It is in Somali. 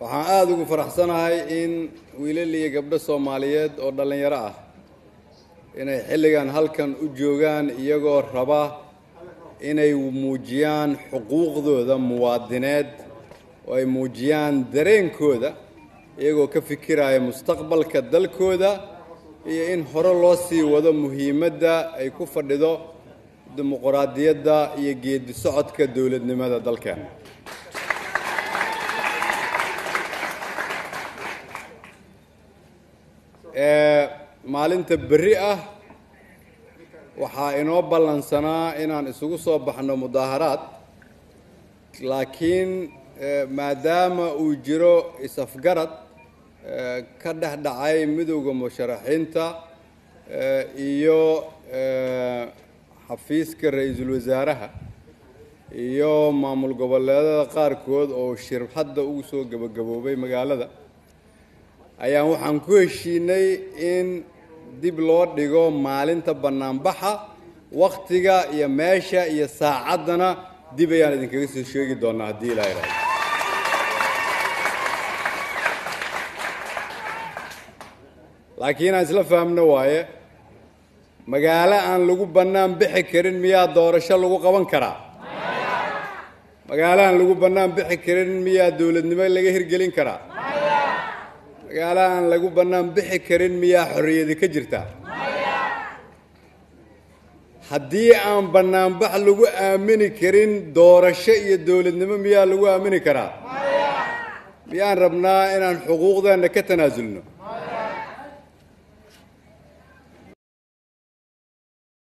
waxaan aad ugu faraxsanahay in wiilal iyo gabdho Soomaaliyeed oo dhalinyaro ah inay xilligan halkan u joogaan iyagoo raba inay muujiyaan xuquuqdooda muwaadineed oo ay muujiyaan dareenkooda iyagoo ka fikiraya mustaqbalka dalkooda iyo in hore loo sii wado muhiimadda ay ku fadhido dimuqraadiyadda iyo geedi socodka dawladnimada dalkeena. maalinta berri ah waxaa inoo ballansanaa inaan isugu soo baxno mudaaharaad laakiin maadaama uu jiro isafgarad ka dhex dhacay midowga musharaxiinta iyo xafiiska ra'iisul wasaaraha iyo maamul goboleedyada qaarkood oo shir hadda ugu soo gabagaboobay magaalada ayaan waxaan ku heshiinay in dib loo dhigo maalinta banaanbaxa waqtiga iyo meesha iyo saacadana dib ayaan idinkaga soo sheegi doonaa haddii Ilaahay raaco. laakiin aan isla fahamno waaye magaalo aan lagu bannaan bixi karin miyaa doorasho lagu qaban karaa? magaalo aan lagu bannaan bixi karin miyaa dawladnimo laga hirgelin karaa? magaalo aan lagu bannaan bixi karin miyaa xorriyadi ka jirta? haddii aan bannaanbax lagu aamini karin doorasho iyo dawladnimo miyaa lagu aamini karaa? miyaan rabnaa inaan xuquuqdeenna ka tanaasulno?